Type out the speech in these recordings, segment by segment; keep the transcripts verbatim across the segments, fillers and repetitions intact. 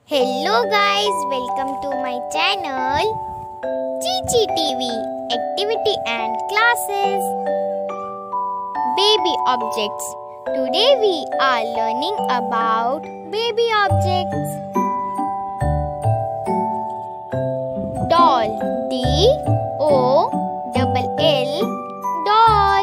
Hello guys, welcome to my channel Chichi T V Activity and Classes. Baby objects. Today we are learning about baby objects. Doll. D O L L Doll.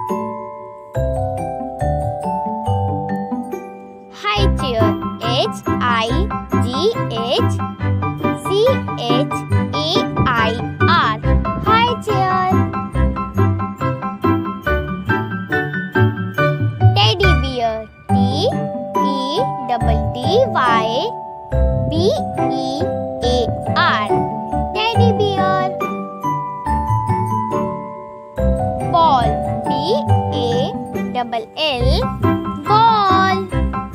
High chair. H I G H C H A I R High chair. Teddy bear. T E D D Y B E A R Teddy bear. Ball. B A L L Ball.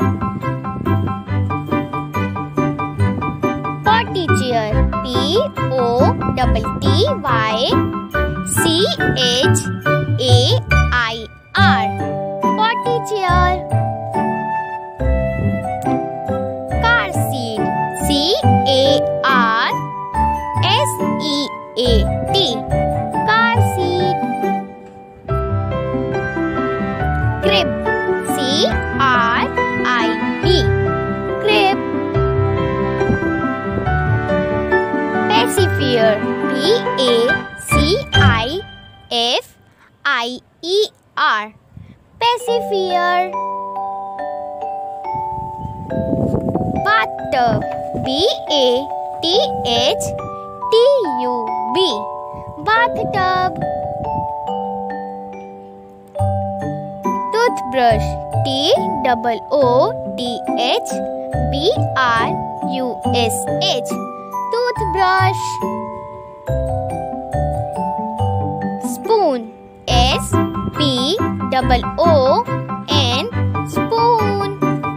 Potty chair. P O T T Y C H A I R Potty chair. Car seat. C A R S E A T Car seat. Crib. C R I B Crib. Pacifier. P A C I F I E R Pacifier. Bathtub. B A T H T U B Bathtub. Toothbrush. T O O T H B R U S H Toothbrush. Spoon. S P O O N Spoon.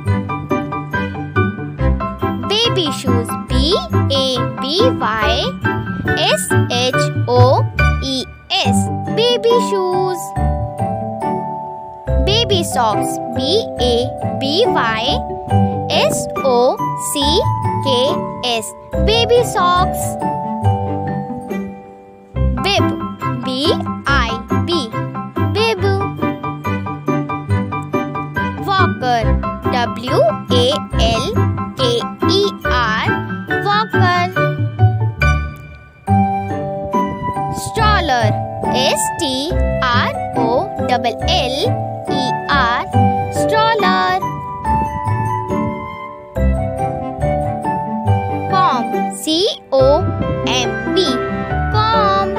Baby shoes. B A B Y S H O E S Baby shoes. Baby socks. B A B Y S O C K S Baby socks. Bib. B I B Bib. Walker. W A L K E R Walker. Stroller. S T R O L L E R Stroller. Comb. C O M B Comb.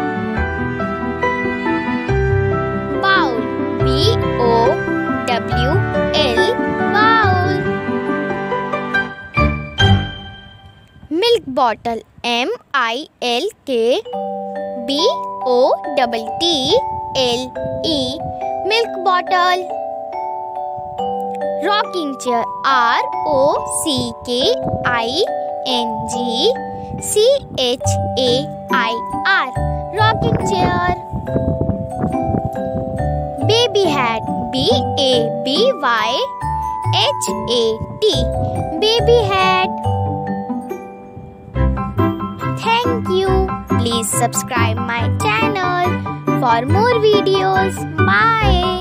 Bowl. B O W L Bowl. Milk bottle. M I L K B O T T L E Milk bottle. Rocking chair. R O C K I N G C H A I R Rocking chair. Baby hat. B A B Y H A T Baby hat. Thank you. Please subscribe my channel for more videos. Bye.